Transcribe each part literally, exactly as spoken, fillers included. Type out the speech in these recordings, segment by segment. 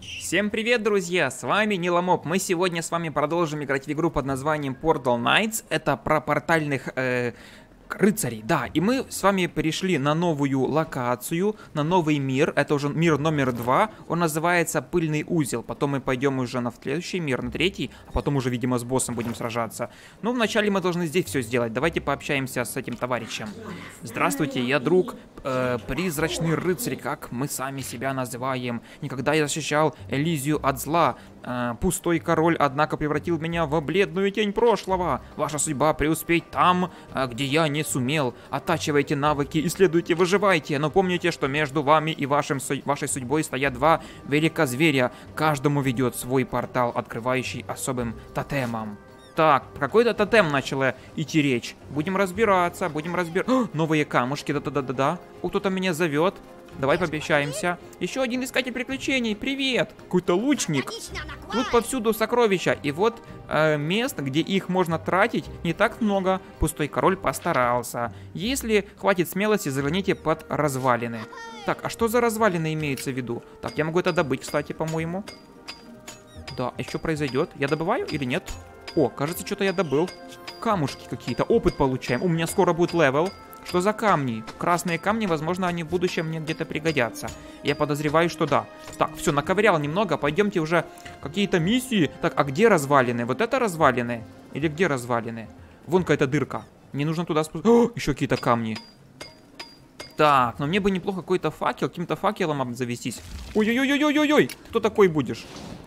Всем привет, друзья! С вами Ниламоп. Мы сегодня с вами продолжим играть в игру под названием Portal Knights. Это про портальных э, рыцарей, да. И мы с вами перешли на новую локацию, на новый мир. Это уже мир номер два. Он называется Пыльный узел. Потом мы пойдем уже на следующий мир, на третий. А потом уже, видимо, с боссом будем сражаться. Но вначале мы должны здесь все сделать. Давайте пообщаемся с этим товарищем. Здравствуйте, я друг... Э, призрачный рыцарь, как мы сами себя называем. Никогда я защищал Элизию от зла. Э, пустой король, однако, превратил меня в бледную тень прошлого. Ваша судьба преуспеть там, э, где я не сумел. Оттачивайте навыки, исследуйте, выживайте. Но помните, что между вами и вашим, вашей судьбой стоят два великозверя. Каждому ведет свой портал, открывающий особым тотемом. Так, какой-то тотем начала идти речь. Будем разбираться, будем разбираться. Новые камушки, да-да-да-да-да. О, кто-то меня зовет. Давай пообщаемся. Еще один искатель приключений. Привет. Какой-то лучник. Тут повсюду сокровища. И вот э, мест, где их можно тратить, не так много. Пустой король постарался. Если хватит смелости, загляните под развалины. Так, а что за развалины имеется в виду? Так, я могу это добыть, кстати, по-моему. Да, а что произойдет? Я добываю или нет? О, кажется, что-то я добыл. Камушки какие-то. Опыт получаем. У меня скоро будет левел. Что за камни? Красные камни, возможно, они в будущем мне где-то пригодятся. Я подозреваю, что да. Так, все, наковырял немного. Пойдемте уже какие-то миссии. Так, а где развалины? Вот это развалины? Или где развалины? Вон какая-то дырка. Мне нужно туда спуститься. Еще какие-то камни. Так, но мне бы неплохо какой-то факел. Каким-то факелом обзавестись. Ой-ой-ой-ой-ой-ой! Кто такой будешь?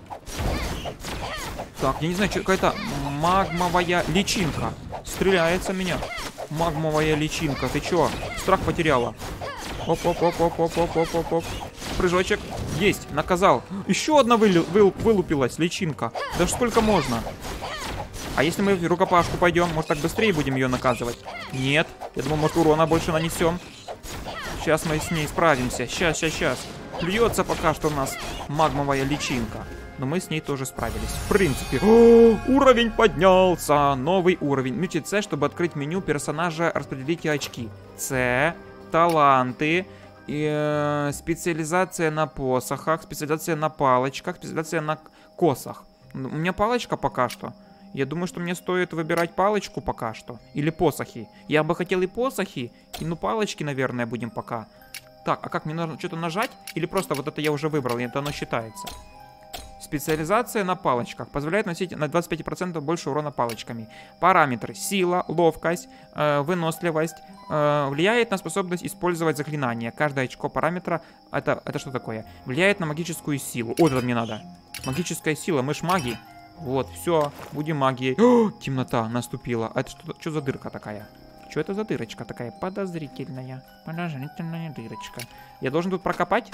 Так, я не знаю, что какая-то магмовая личинка. Стреляется меня. Магмовая личинка. Ты чё? Страх потеряла. Оп-оп-оп-оп-оп-оп-оп-оп. Прыжочек. Есть, наказал. Еще одна вылю, выл, вылупилась личинка. Да сколько можно? А если мы в рукопашку пойдем, может так быстрее будем ее наказывать? Нет. Я думал, может урона больше нанесем. Сейчас мы с ней справимся. Сейчас, сейчас, сейчас. Плюется пока что у нас магмовая личинка. Но мы с ней тоже справились. В принципе. О, уровень поднялся. Новый уровень. Мьючите С, чтобы открыть меню персонажа, распределите очки. С. Таланты. И, э, специализация на посохах. Специализация на палочках. Специализация на косах. У меня палочка пока что. Я думаю, что мне стоит выбирать палочку пока что. Или посохи. Я бы хотел и посохи. И ну палочки, наверное, будем пока. Так, а как, мне нужно что-то нажать? Или просто вот это я уже выбрал, и это оно считается? Специализация на палочках. Позволяет носить на двадцать пять процентов больше урона палочками. Параметры. Сила, ловкость, э, выносливость. Э, влияет на способность использовать заклинания. Каждое очко параметра... Это, это что такое? Влияет на магическую силу. О, это мне надо. Магическая сила. Мы ж маги. Вот, все. Будем магией. О, темнота наступила. А это что, что за дырка такая? Что это за дырочка такая? Подозрительная. Подозрительная дырочка. Я должен тут прокопать?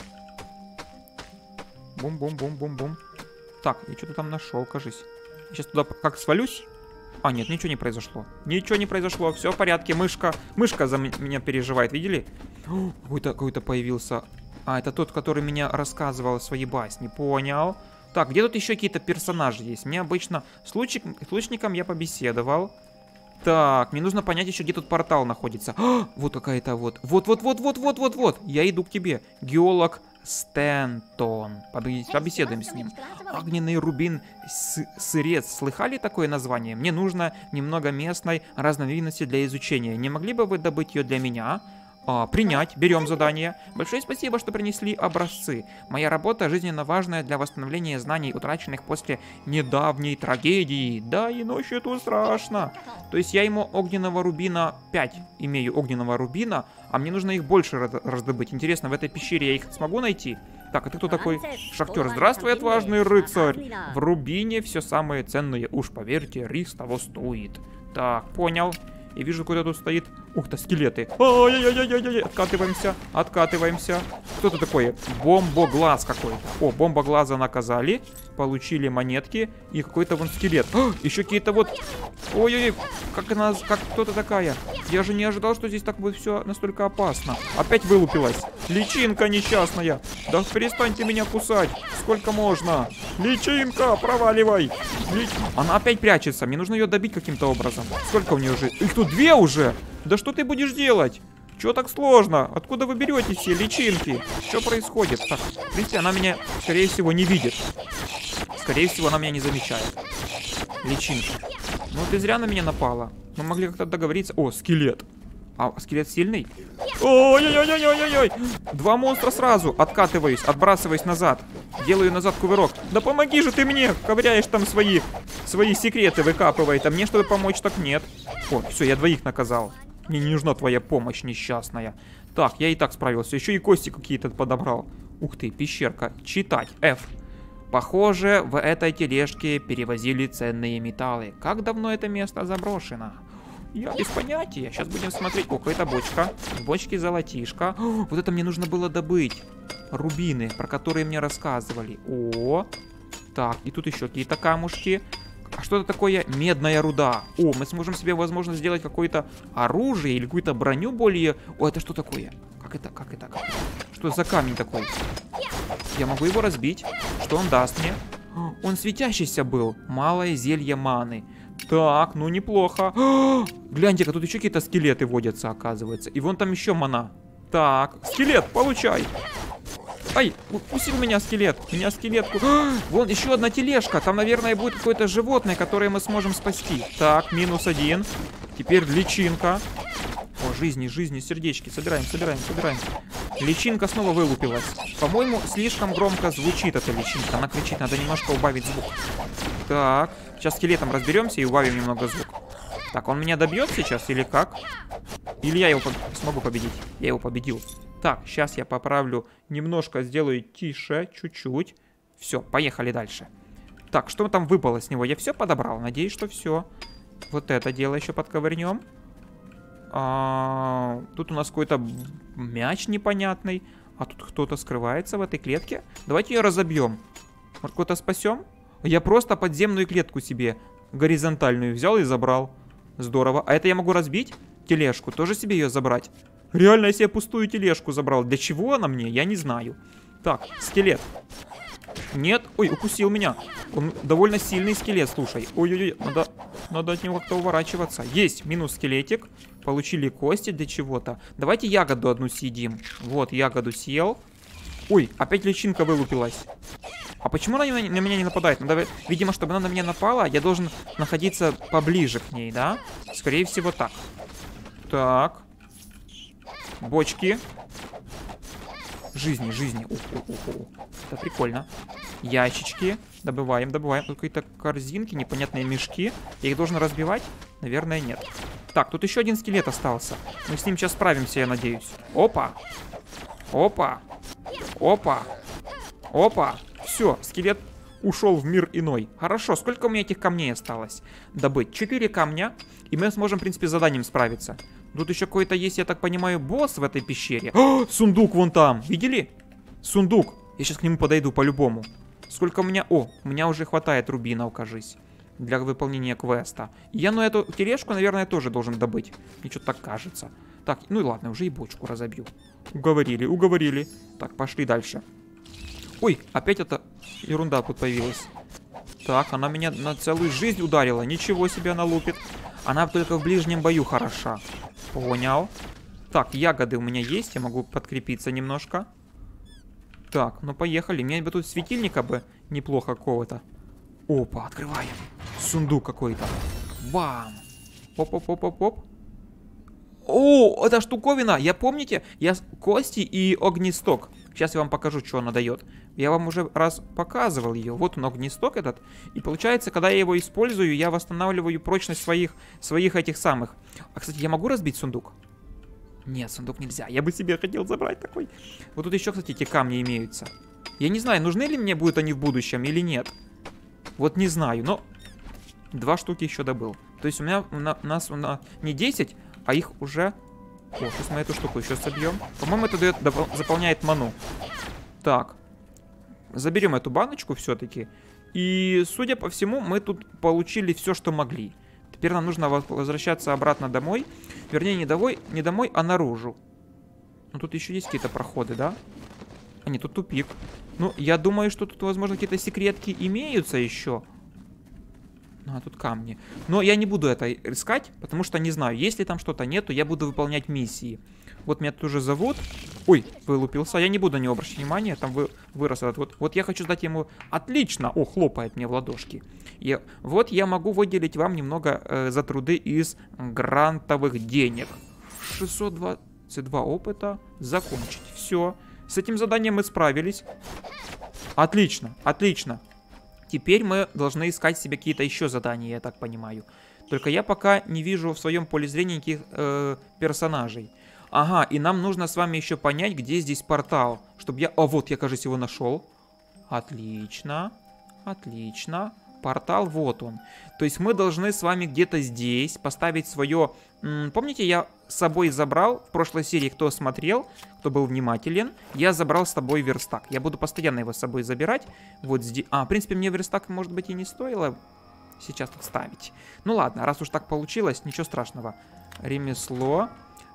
Бум-бум-бум-бум-бум. Так, я что-то там нашел, кажись. Сейчас туда как свалюсь? А, нет, ничего не произошло. Ничего не произошло, все в порядке. Мышка, мышка за меня переживает, видели? Какой-то какой-то появился. А, это тот, который меня рассказывал свои басни. Понял. Так, где тут еще какие-то персонажи есть? Мне обычно с, лучник, с лучником я побеседовал. Так, мне нужно понять еще, где тут портал находится. А, вот какая-то вот. Вот-вот-вот-вот-вот-вот-вот. Я иду к тебе. Геолог Стентон. Побеседуем с ним. Огненный рубин сырец. Слыхали такое название? Мне нужно немного местной разновидности для изучения. Не могли бы вы добыть ее для меня? А, принять. Берем задание. Большое спасибо, что принесли образцы. Моя работа жизненно важная для восстановления знаний, утраченных после недавней трагедии. Да, и ночью тут страшно. То есть я ему огненного рубина пять имею огненного рубина, а мне нужно их больше раздобыть. Интересно, в этой пещере я их смогу найти? Так, а ты кто такой? Шахтер. Здравствуй, отважный рыцарь. В рубине все самое ценное. Уж поверьте, рис того стоит. Так, понял. Я вижу, какой-то тут стоит. Ух ты, скелеты. Ай-яй-яй-яй-яй. Откатываемся, откатываемся. Кто это такой? Бомбоглаз какой-то. О, бомбоглаза наказали. Получили монетки. И какой-то вон скелет. А, еще какие-то вот... Ой-ой-ой, как она... Как кто-то такая. Я же не ожидал, что здесь так будет все настолько опасно. Опять вылупилась. Личинка несчастная. Да перестаньте меня кусать. Сколько можно? Личинка, проваливай. Лич... Она опять прячется. Мне нужно ее добить каким-то образом. Сколько у нее уже? Их тут две уже. Да что ты будешь делать? Чё так сложно? Откуда вы берете все личинки? Что происходит? Так, в принципе, она меня, скорее всего, не видит. Скорее всего, она меня не замечает. Личинка. Ну, ты зря на меня напала. Мы могли как-то договориться. О, скелет. А, скелет сильный? Ой-ой-ой-ой-ой-ой! Два монстра сразу. Откатываюсь, отбрасываюсь назад. Делаю назад кувырок. Да помоги же ты мне! Ковыряешь там свои, свои секреты, выкапывает. А мне, чтобы помочь, так нет. О, все, я двоих наказал. Мне не нужна твоя помощь, несчастная. Так, я и так справился. Еще и кости какие-то подобрал. Ух ты, пещерка. Читать. F. Похоже, в этой тележке перевозили ценные металлы. Как давно это место заброшено? Я без понятия. Сейчас будем смотреть. О, какая-то бочка. В бочке золотишко. О, вот это мне нужно было добыть. Рубины, про которые мне рассказывали. О, так, и тут еще какие-то камушки. А что это такое? Медная руда. О, мы сможем себе, возможно, сделать какое-то оружие или какую-то броню более... О, это что такое? Как это? Как это? Как это? Что за камень такой? Я могу его разбить. Что он даст мне? Он светящийся был. Малое зелье маны. Так, ну неплохо. Гляньте-ка, тут еще какие-то скелеты водятся, оказывается. И вон там еще мана. Так, скелет, получай. Ай, укусил меня скелет. Меня скелетку. Вон еще одна тележка. Там, наверное, будет какое-то животное, которое мы сможем спасти. Так, минус один. Теперь личинка. О, жизни, жизни, сердечки. Собираем, собираем, собираем. Личинка снова вылупилась. По-моему, слишком громко звучит эта личинка. Она кричит, надо немножко убавить звук. Так, сейчас скелетом разберемся и убавим немного звук. Так, он меня добьет сейчас или как? Или я его по смогу победить? Я его победил. Так, сейчас я поправлю, немножко сделаю тише, чуть-чуть. Все, поехали дальше. Так, что там выпало с него? Я все подобрал, надеюсь, что все. Вот это дело еще подковырнем. А, тут у нас какой-то мяч непонятный. А тут кто-то скрывается в этой клетке. Давайте ее разобьем. Может, кого-то спасем? Я просто подземную клетку себе горизонтальную взял и забрал. Здорово. А это я могу разбить? Тележку. Тоже себе ее забрать? Реально, я себе пустую тележку забрал. Для чего она мне? Я не знаю. Так, скелет. Нет. Ой, укусил меня. Он довольно сильный скелет, слушай. Ой-ой-ой, надо, надо от него как-то уворачиваться. Есть, минус скелетик. Получили кости для чего-то. Давайте ягоду одну съедим. Вот, ягоду съел. Ой, опять личинка вылупилась. А почему она на, на меня не нападает? Надо, видимо, чтобы она на меня напала, я должен находиться поближе к ней, да? Скорее всего, так. Так. Бочки. Жизни, жизни. Ух, ух, ух, ух. Это прикольно. Ящички. Добываем, добываем. Тут какие-то корзинки, непонятные мешки. Я их должен разбивать? Наверное, нет. Так, тут еще один скелет остался. Мы с ним сейчас справимся, я надеюсь. Опа. Опа. Опа. Опа. Все, скелет ушел в мир иной. Хорошо, сколько у меня этих камней осталось? Добыть четыре камня. И мы сможем, в принципе, с заданием справиться. Тут еще какой-то есть, я так понимаю, босс в этой пещере. О, сундук вон там. Видели? Сундук. Я сейчас к нему подойду по-любому. Сколько у меня... О, у меня уже хватает рубинов, кажись. Для выполнения квеста. Я, ну, эту тележку, наверное, тоже должен добыть. Мне что-то так кажется. Так, ну и ладно, уже и бочку разобью. Уговорили, уговорили. Так, пошли дальше. Ой, опять эта ерунда тут появилась. Так, она меня на целую жизнь ударила. Ничего себе она лупит. Она только в ближнем бою хороша. Понял. Так, ягоды у меня есть. Я могу подкрепиться немножко. Так, ну поехали. Мне бы тут светильника бы неплохо какого-то. Опа, открываем. Сундук какой-то. Бам. Оп-оп-оп-оп-оп. О, эта штуковина. Я, помните, я кости и огнесток. Сейчас я вам покажу, что она дает. Я вам уже раз показывал ее. Вот он, огнесток этот. И получается, когда я его использую, я восстанавливаю прочность своих, своих этих самых. А, кстати, я могу разбить сундук? Нет, сундук нельзя. Я бы себе хотел забрать такой. Вот тут еще, кстати, эти камни имеются. Я не знаю, нужны ли мне будут они в будущем или нет. Вот не знаю, но два штуки еще добыл. То есть у меня, у нас, у нас не десять, а их уже... О, сейчас мы эту штуку еще собьем. По-моему, это дает, заполняет ману. Так. Заберем эту баночку все-таки. И, судя по всему, мы тут получили все, что могли. Теперь нам нужно возвращаться обратно домой. Вернее, не домой, не домой, а наружу. Ну, тут еще есть какие-то проходы, да? А, нет, тут тупик. Ну, я думаю, что тут, возможно, какие-то секретки имеются еще. А, тут камни. Но я не буду это искать, потому что не знаю, есть ли там что-то, нету, я буду выполнять миссии. Вот меня тоже зовут. Ой, вылупился. Я не буду на него обращать внимания. Там вы, вырос этот вот. Вот я хочу дать ему... Отлично! О, хлопает мне в ладошки. И вот я могу выделить вам немного э, за труды из грантовых денег. шестьсот двадцать два опыта. Закончить. Все. С этим заданием мы справились. Отлично, отлично. Теперь мы должны искать себе какие-то еще задания, я так понимаю. Только я пока не вижу в своем поле зрения никаких э, персонажей. Ага, и нам нужно с вами еще понять, где здесь портал. Чтобы я... О, вот, я, кажется, его нашел. Отлично. Отлично. Портал, вот он. То есть мы должны с вами где-то здесь поставить свое... М, помните, я с собой забрал в прошлой серии, кто смотрел, кто был внимателен, я забрал с собой верстак. Я буду постоянно его с собой забирать. Вот здесь... А, в принципе, мне верстак, может быть, и не стоило сейчас тут ставить. Ну ладно, раз уж так получилось, ничего страшного. Ремесло.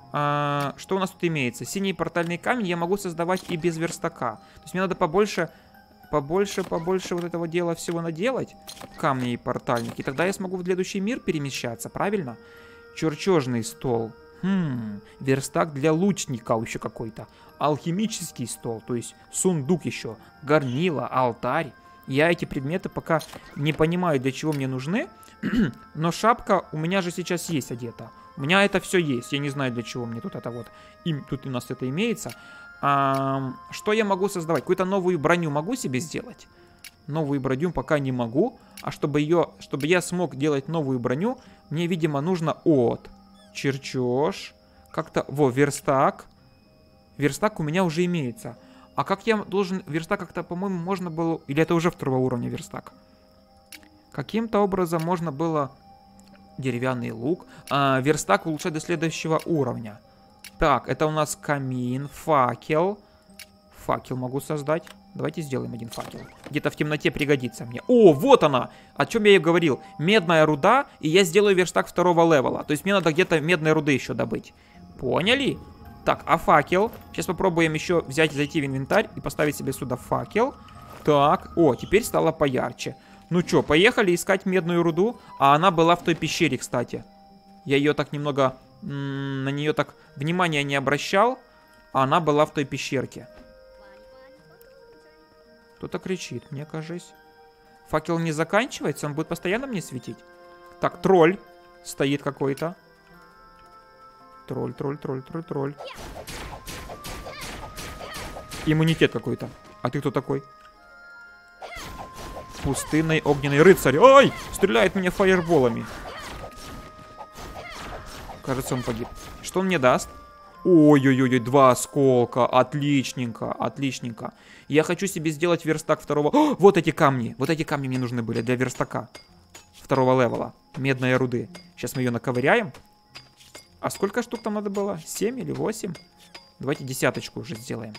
А, что у нас тут имеется? Синий портальный камень я могу создавать и без верстака. То есть мне надо побольше... Побольше, побольше вот этого дела всего наделать. Камни и портальники. И тогда я смогу в следующий мир перемещаться, правильно? Чертежный стол. Хм, верстак для лучника еще какой-то. Алхимический стол, то есть сундук еще. Горнило, алтарь. Я эти предметы пока не понимаю, для чего мне нужны. Но шапка у меня же сейчас есть одета. У меня это все есть. Я не знаю, для чего мне тут это вот. И тут у нас это имеется. А, что я могу создавать? Какую-то новую броню могу себе сделать? Новую броню пока не могу. А чтобы ее, чтобы я смог делать новую броню, мне, видимо, нужно от чертеж. Как-то... Во, верстак. Верстак у меня уже имеется. А как я должен... Верстак как-то, по-моему, можно было... Или это уже второго уровня верстак? Каким-то образом можно было... Деревянный лук. А, верстак улучшать до следующего уровня. Так, это у нас камин, факел. Факел могу создать. Давайте сделаем один факел. Где-то в темноте пригодится мне. О, вот она! О чем я и говорил. Медная руда, и я сделаю верстак второго левела. То есть мне надо где-то медной руды еще добыть. Поняли? Так, а факел? Сейчас попробуем еще взять, зайти в инвентарь и поставить себе сюда факел. Так, о, теперь стало поярче. Ну что, поехали искать медную руду. А она была в той пещере, кстати. Я ее так немного... На нее так внимания не обращал, а она была в той пещерке. Кто-то кричит, мне кажется. Факел не заканчивается, он будет постоянно мне светить. Так, тролль стоит какой-то. Тролль, тролль, тролль, тролль, тролль. Иммунитет какой-то. А ты кто такой? Пустынный огненный рыцарь. Ой! Стреляет меня фаерболами. Кажется, он погиб. Что он мне даст? Ой-ой-ой, два осколка. Отличненько, отличненько. Я хочу себе сделать верстак второго... О, вот эти камни. Вот эти камни мне нужны были для верстака. Второго левела. Медной руды. Сейчас мы ее наковыряем. А сколько штук там надо было? семь или восемь? Давайте десяточку уже сделаем.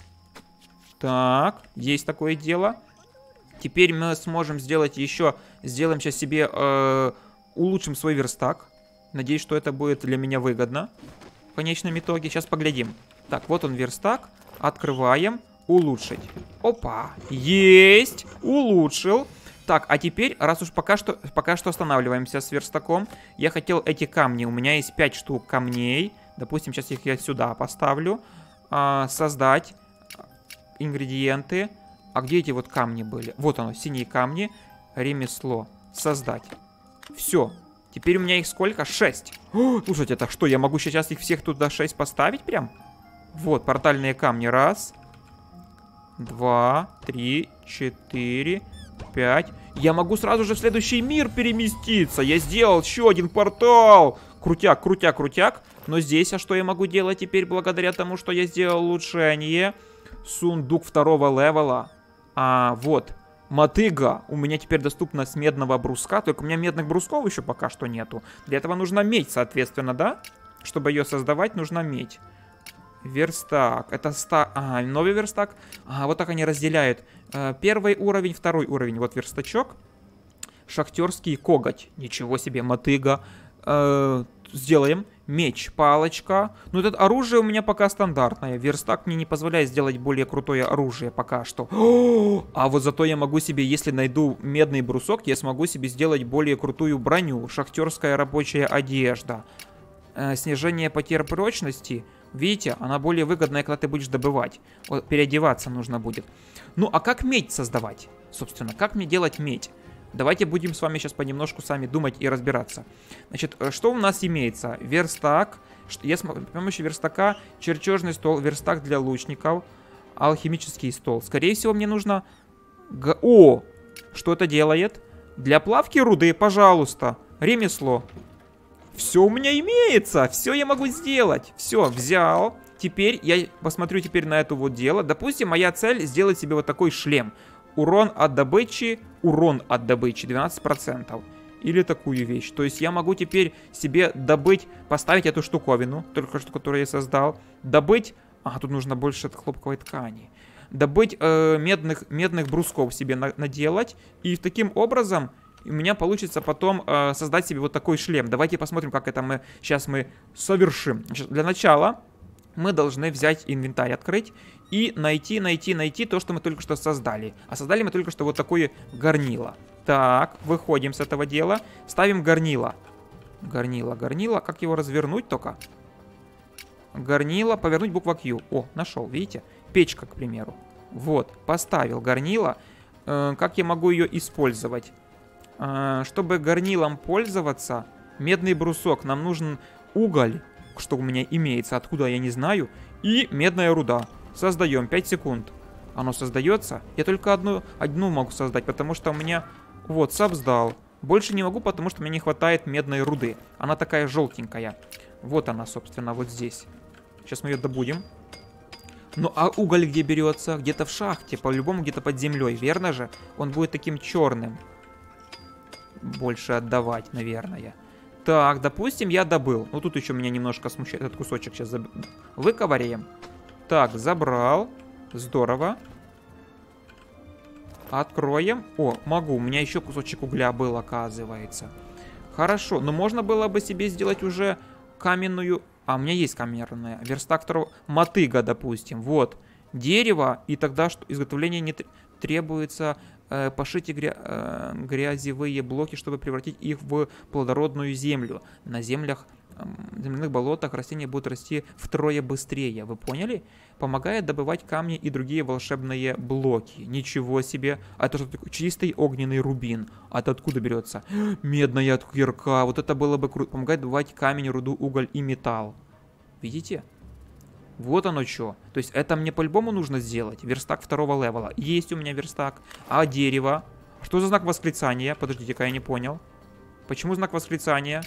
Так, есть такое дело. Теперь мы сможем сделать еще... Сделаем сейчас себе... Э, улучшим свой верстак. Надеюсь, что это будет для меня выгодно в конечном итоге. Сейчас поглядим. Так, вот он верстак. Открываем. Улучшить. Опа. Есть. Улучшил. Так, а теперь, раз уж пока что, пока что останавливаемся с верстаком. Я хотел эти камни. У меня есть пять штук камней. Допустим, сейчас их я сюда поставлю. А, создать ингредиенты. А где эти вот камни были? Вот оно, синие камни. Ремесло. Создать. Все. Теперь у меня их сколько? шесть. О, слушайте, так что, я могу сейчас их всех туда шесть поставить прям? Вот, портальные камни. Раз. Два. Три. Четыре. Пять. Я могу сразу же в следующий мир переместиться. Я сделал еще один портал. Крутяк, крутяк, крутяк. Но здесь, а что я могу делать теперь благодаря тому, что я сделал улучшение? Сундук второго левела. А, вот. Мотыга у меня теперь доступна с медного бруска. Только у меня медных брусков еще пока что нету. Для этого нужна медь, соответственно, да? Чтобы ее создавать, нужна медь. Верстак. Это ста... А, новый верстак. А, вот так они разделяют. Первый уровень, второй уровень. Вот верстачок. Шахтерский коготь. Ничего себе, мотыга. Э, сделаем. Меч, палочка. Ну, это оружие у меня пока стандартное. Верстак мне не позволяет сделать более крутое оружие пока что. О, а вот зато я могу себе, если найду медный брусок, я смогу себе сделать более крутую броню. Шахтерская рабочая одежда. Э, снижение потерь прочности. Видите, она более выгодная, когда ты будешь добывать. Вот, переодеваться нужно будет. Ну, а как медь создавать? Собственно, как мне делать медь? Давайте будем с вами сейчас понемножку сами думать и разбираться. Значит, что у нас имеется? Верстак. Я с помощью верстака чертежный стол, верстак для лучников, алхимический стол. Скорее всего, мне нужно... Г... О! Что это делает? Для плавки руды, пожалуйста. Ремесло. Все у меня имеется, все я могу сделать. Все, взял. Теперь я посмотрю теперь на это вот дело. Допустим, моя цель сделать себе вот такой шлем. Урон от добычи, урон от добычи двенадцать процентов. Или такую вещь. То есть я могу теперь себе добыть, поставить эту штуковину, только что, которую я создал. Добыть, а тут нужно больше хлопковой ткани. Добыть э, медных, медных брусков себе на, наделать. И таким образом... у меня получится потом э, создать себе вот такой шлем. Давайте посмотрим, как это мы сейчас мы совершим. Значит, для начала мы должны взять инвентарь, открыть и найти, найти, найти то, что мы только что создали. А создали мы только что вот такое горнило. Так, выходим с этого дела, ставим горнило. Горнило, горнило. Как его развернуть только? Горнило, повернуть буква Q. О, нашел, видите? Печка, к примеру. Вот, поставил горнило. Э, как я могу ее использовать? Чтобы горнилом пользоваться, медный брусок, нам нужен уголь, что у меня имеется, откуда я не знаю, и медная руда. Создаем, пять секунд. Оно создается. Я только одну, одну могу создать, потому что у меня... Вот, создал. Больше не могу, потому что мне не хватает медной руды. Она такая желтенькая. Вот она, собственно, вот здесь. Сейчас мы ее добудем. Ну а уголь где берется? Где-то в шахте, по-любому где-то под землей, верно же? Он будет таким черным. Больше отдавать, наверное. Так, допустим, я добыл. Ну, тут еще меня немножко смущает этот кусочек. Сейчас заб... выковыряем. Так, забрал. Здорово. Откроем. О, могу. У меня еще кусочек угля был, оказывается. Хорошо. Но можно было бы себе сделать уже каменную... А, у меня есть каменная. Верстак второго... Мотыга, допустим. Вот. Дерево. И тогда что изготовление не требуется... Пошите гря э, грязевые блоки, чтобы превратить их в плодородную землю. На землях, э, земляных болотах растения будут расти втрое быстрее. Вы поняли? Помогает добывать камни и другие волшебные блоки. Ничего себе. А это что такое? Чистый огненный рубин. А это откуда берется? Медная кирка. Вот это было бы круто. Помогает добывать камень, руду, уголь и металл. Видите? Вот оно что. То есть это мне по-любому нужно сделать. Верстак второго левела. Есть у меня верстак. А дерево? Что за знак восклицания? Подождите-ка, я не понял. Почему знак восклицания?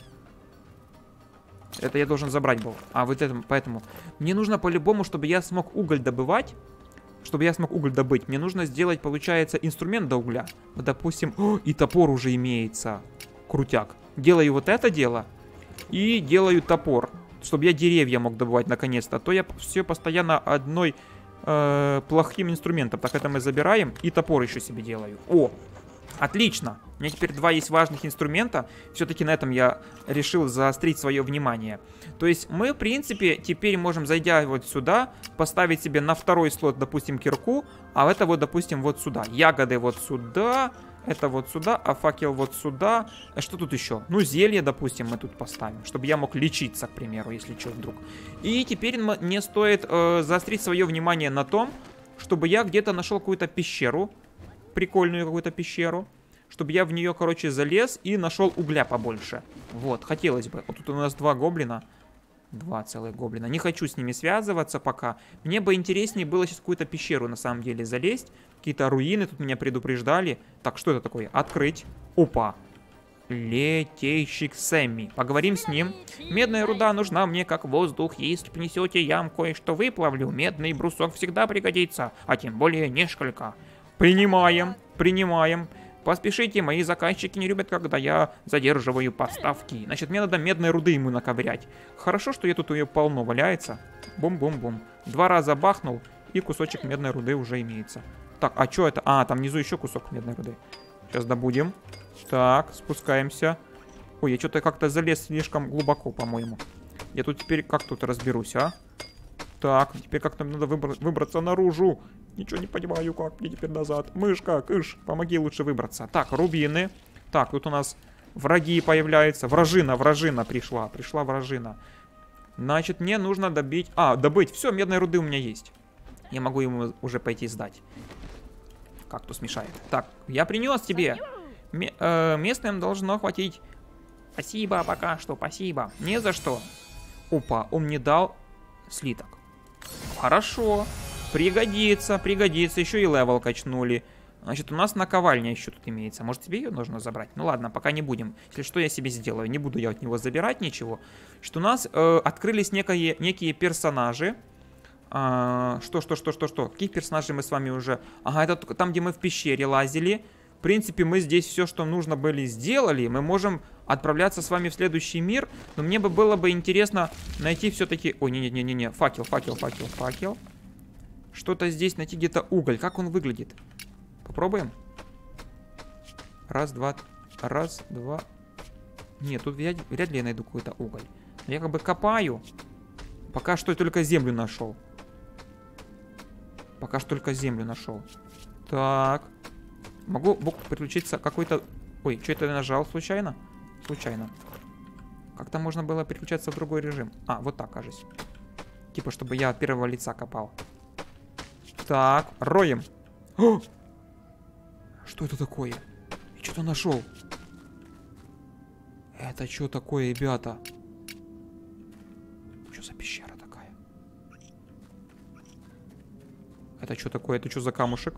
Это я должен забрать был. А, вот это, поэтому. Мне нужно по-любому, чтобы я смог уголь добывать. Чтобы я смог уголь добыть, мне нужно сделать, получается, инструмент до угля. Вот, допустим, о, и топор уже имеется. Крутяк. Делаю вот это дело. И делаю топор. Чтобы я деревья мог добывать наконец-то. А то я все постоянно одной э, плохим инструментом. Так, это мы забираем. И топор еще себе делаю. О, отлично. У меня теперь два есть важных инструмента. Все-таки на этом я решил заострить свое внимание. То есть мы, в принципе, теперь можем, зайдя вот сюда, поставить себе на второй слот, допустим, кирку. А это вот, допустим, вот сюда. Ягоды вот сюда. Это вот сюда, а факел вот сюда. А что тут еще? Ну, зелье, допустим, мы тут поставим, чтобы я мог лечиться, к примеру, если что вдруг. И теперь мне стоит э, заострить свое внимание на том, чтобы я где-то нашел какую-то пещеру. Прикольную какую-то пещеру. Чтобы я в нее, короче, залез и нашел угля побольше. Вот, хотелось бы. Вот тут у нас два гоблина. Два целых гоблина. Не хочу с ними связываться пока. Мне бы интереснее было сейчас какую-то пещеру, на самом деле, залезть. Какие-то руины тут меня предупреждали. Так, что это такое? Открыть. Опа. Летейщик Сэмми. Поговорим с ним. Медная руда нужна мне как воздух. Если принесете, я вам кое-что выплавлю. Медный брусок всегда пригодится. А тем более несколько. Принимаем. Принимаем. Поспешите, мои заказчики не любят, когда я задерживаю поставки. Значит, мне надо медной руды ему наковырять. Хорошо, что я тут ее полно валяется. Бум-бум-бум. Два раза бахнул, и кусочек медной руды уже имеется. Так, а что это? А, там внизу еще кусок медной руды. Сейчас добудем. Так, спускаемся. Ой, я что-то как-то залез слишком глубоко, по-моему. Я тут теперь как тут разберусь, а? Так, теперь как-то надо выбр выбраться наружу. Ничего не понимаю, как мне теперь назад. Мышка, кыш, помоги лучше выбраться. Так, рубины. Так, тут у нас враги появляются. Вражина, вражина пришла. Пришла вражина. Значит, мне нужно добить... А, добыть. Все, медной руды у меня есть. Я могу ему уже пойти сдать. Кактус мешает. Так, я принес тебе. М э, местным должно хватить. Спасибо пока что, спасибо. Не за что. Опа, он мне дал слиток. Хорошо. Пригодится, пригодится. Еще и левел качнули. Значит, у нас наковальня еще тут имеется. Может, тебе ее нужно забрать? Ну ладно, пока не будем. Если что, я себе сделаю. Не буду я от него забирать ничего. Что у нас э, открылись некие, некие персонажи. А, что, что, что, что, что? Каких персонажей мы с вами уже... Ага, это там, где мы в пещере лазили. В принципе, мы здесь все, что нужно были, сделали. Мы можем отправляться с вами в следующий мир. Но мне бы было бы интересно найти все-таки... Ой, не-не-не-не, факел, факел, факел, факел. Что-то здесь найти, где-то уголь. Как он выглядит? Попробуем? Раз, два, раз, два. Нет, тут вряд, вряд ли я найду какой-то уголь. Но я как бы копаю. Пока что я только землю нашел. Пока что только землю нашел. Так. Могу бог переключиться какой-то... Ой, что это я нажал случайно? Случайно. Как-то можно было переключаться в другой режим. А, вот так, кажется. Типа, чтобы я от первого лица копал. Так, роем. О! Что это такое? Я что-то нашел. Это что такое, ребята? Что за пещера такая? Это что такое? Это что за камушек?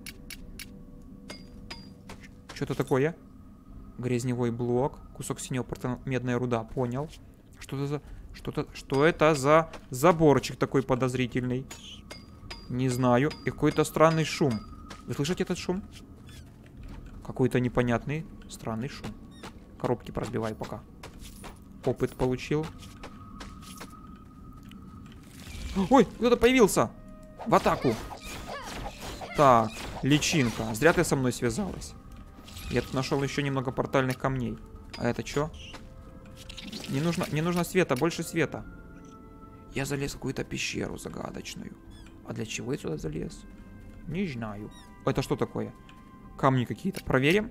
Что-то такое? Грязневой блок. Кусок синего порта, медная руда. Понял. Что это за... Что-то... Что это за заборчик такой подозрительный? Не знаю. И какой-то странный шум. Вы слышите этот шум? Какой-то непонятный, странный шум. Коробки разбивай пока. Опыт получил. Ой, кто-то появился. В атаку. Так, личинка. Зря ты со мной связалась. Я тут нашел еще немного портальных камней. А это что? Не нужно, не нужно света, больше света. Я залез в какую-то пещеру загадочную. А для чего я сюда залез? Не знаю. Это что такое? Камни какие-то. Проверим.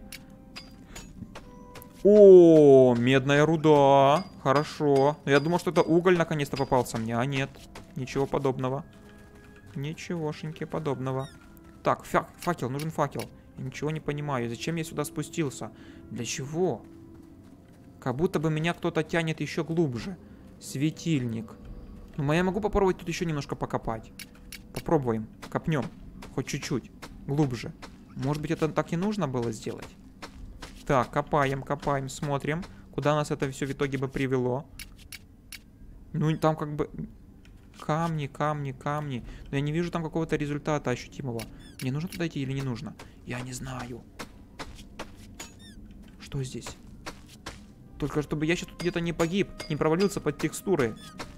О, медная руда. Хорошо. Я думал, что это уголь наконец-то попался мне. А нет. Ничего подобного. Ничегошеньки подобного. Так, фа факел. Нужен факел. Я ничего не понимаю. Зачем я сюда спустился? Для чего? Как будто бы меня кто-то тянет еще глубже. Светильник. Ну, я могу попробовать тут еще немножко покопать. Попробуем. Копнем. Хоть чуть-чуть. Глубже. Может быть, это так и нужно было сделать? Так, копаем, копаем, смотрим, куда нас это все в итоге бы привело. Ну, там как бы... Камни, камни, камни. Но я не вижу там какого-то результата ощутимого. Мне нужно туда идти или не нужно? Я не знаю. Что здесь? Только чтобы я сейчас тут где-то не погиб, не провалился под текстуры.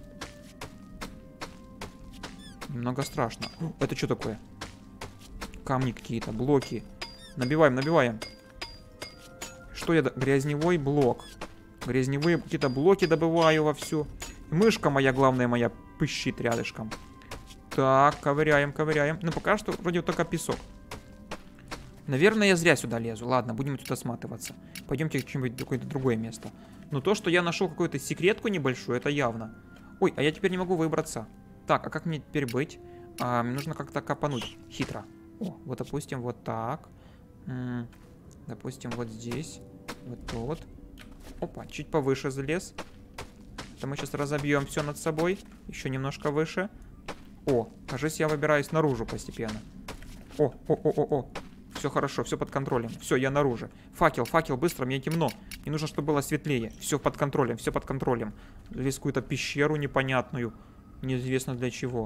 Немного страшно. О, это что такое? Камни какие-то, блоки. Набиваем, набиваем. Что я... Грязневой блок. Грязневые какие-то блоки добываю вовсю. Мышка моя, главная моя, пыщит рядышком. Так, ковыряем, ковыряем. Ну, пока что вроде только песок. Наверное, я зря сюда лезу. Ладно, будем тут осматриваться. Пойдемте в какое-нибудь какое-то другое место. Но то, что я нашел какую-то секретку небольшую, это явно. Ой, а я теперь не могу выбраться. Так, а как мне теперь быть? А, мне нужно как-то копануть. Хитро. О, вот, допустим, вот так. М-м, допустим, вот здесь. Вот тут. Опа, чуть повыше залез. Это мы сейчас разобьем все над собой. Еще немножко выше. О, кажется, я выбираюсь наружу постепенно. О, о, о, о, о. Все хорошо, все под контролем. Все, я наружу. Факел, факел, быстро, мне темно. Мне нужно, чтобы было светлее. Все под контролем, все под контролем. Здесь какую-то пещеру непонятную. Неизвестно для чего.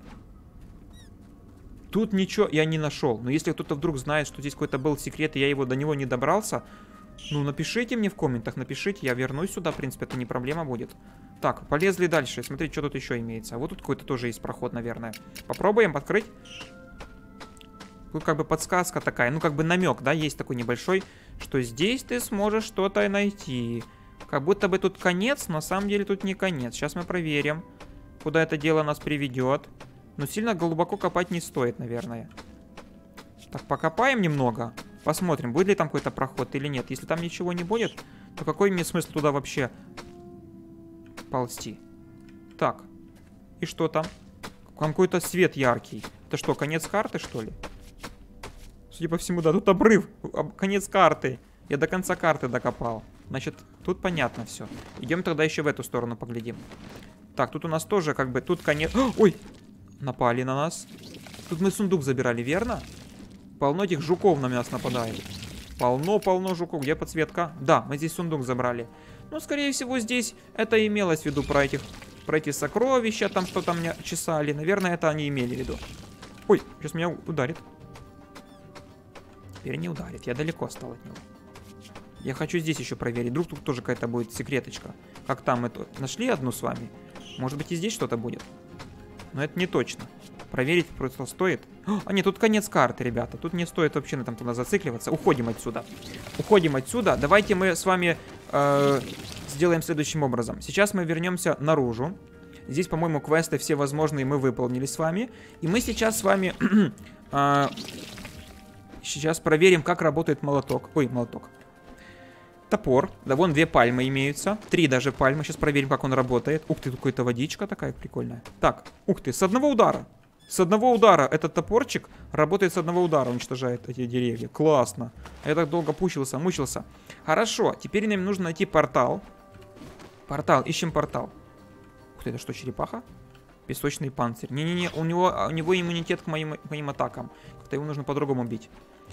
Тут ничего я не нашел. Но если кто-то вдруг знает, что здесь какой-то был секрет, и я его до него не добрался, ну, напишите мне в комментах, напишите. Я вернусь сюда, в принципе, это не проблема будет. Так, полезли дальше. Смотрите, что тут еще имеется. А вот тут какой-то тоже есть проход, наверное. Попробуем открыть. Тут как бы подсказка такая, ну как бы намек, да, есть такой небольшой, что здесь ты сможешь что-то найти. Как будто бы тут конец, но на самом деле тут не конец. Сейчас мы проверим, куда это дело нас приведет. Но сильно глубоко копать не стоит, наверное. Так, покопаем немного. Посмотрим, будет ли там какой-то проход или нет. Если там ничего не будет, то какой мне смысл туда вообще ползти? Так. И что там? Там какой-то свет яркий. Это что, конец карты, что ли? Судя по всему, да. Тут обрыв. Конец карты. Я до конца карты докопал. Значит, тут понятно все. Идем тогда еще в эту сторону поглядим. Так, тут у нас тоже как бы... Тут конец... Ой! Напали на нас. Тут мы сундук забирали, верно? Полно этих жуков на нас нападает. Полно-полно жуков. Где подсветка? Да, мы здесь сундук забрали. Ну, скорее всего, здесь это имелось в виду про этих... Про эти сокровища, там что-то меня чесали. Наверное, это они имели в виду. Ой, сейчас меня ударит. Теперь не ударит. Я далеко стал от него. Я хочу здесь еще проверить. Вдруг тут тоже какая-то будет секреточка. Как там эту... Нашли одну с вами? Может быть, и здесь что-то будет. Но это не точно. Проверить просто стоит. А нет, тут конец карты, ребята. Тут не стоит вообще на этом туда зацикливаться. Уходим отсюда. Уходим отсюда. Давайте мы с вами э, сделаем следующим образом. Сейчас мы вернемся наружу. Здесь, по-моему, квесты все возможные мы выполнили с вами. И мы сейчас с вами э, сейчас проверим, как работает молоток. Ой, молоток. Топор. Да, вон две пальмы имеются. Три даже пальмы. Сейчас проверим, как он работает. Ух ты, какая-то водичка такая прикольная. Так, ух ты, с одного удара. С одного удара этот топорчик работает с одного удара, уничтожает эти деревья. Классно. Я так долго пучился, мучился. Хорошо, теперь нам нужно найти портал. Портал, ищем портал. Ух ты, это что, черепаха? Песочный панцирь. Не-не-не, у него, у него иммунитет к моим, к моим атакам. Как-то его нужно по-другому бить.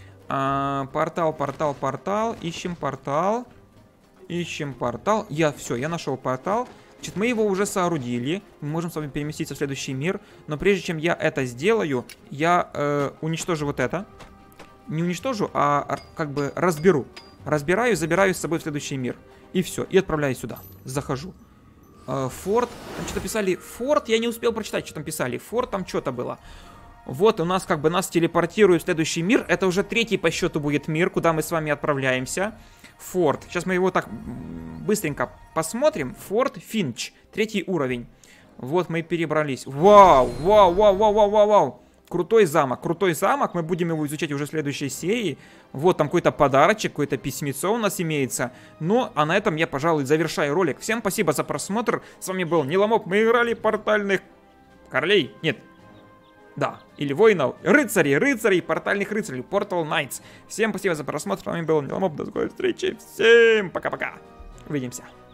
А, портал, портал, портал. Ищем портал. Ищем портал. Я, все, я нашел портал. Значит, мы его уже соорудили. Мы можем с вами переместиться в следующий мир. Но прежде чем я это сделаю, я э, уничтожу вот это. Не уничтожу, а как бы разберу. Разбираю, забираю с собой в следующий мир. И все, и отправляюсь сюда. Захожу. Э, форт. Там что-то писали. Форт, я не успел прочитать, что там писали. Форт, там что-то было. Вот у нас как бы нас телепортируют в следующий мир. Это уже третий по счету будет мир, куда мы с вами отправляемся. Форт. Сейчас мы его так быстренько посмотрим. Форт Финч. Третий уровень. Вот мы перебрались. Вау, вау, вау, вау, вау, вау, вау. Крутой замок, крутой замок. Мы будем его изучать уже в следующей серии. Вот там какой-то подарочек, какое-то письмецо у нас имеется. Ну, а на этом я, пожалуй, завершаю ролик. Всем спасибо за просмотр. С вами был Ниломоп. Мы играли портальных королей. Нет. Да, или воинов, рыцарей, рыцарей, портальных рыцарей, Portal Knights. Всем спасибо за просмотр, с вами был Ниломоп, до скорой встречи, всем пока-пока, увидимся.